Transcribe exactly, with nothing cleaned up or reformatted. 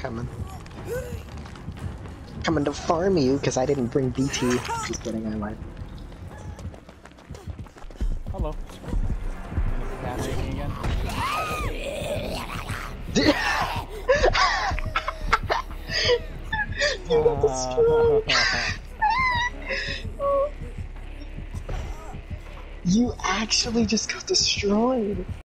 coming. Coming to farm you because I didn't bring B T. Just kidding, I lied. Hello. Contaminating again? You got destroyed. You actually just got destroyed.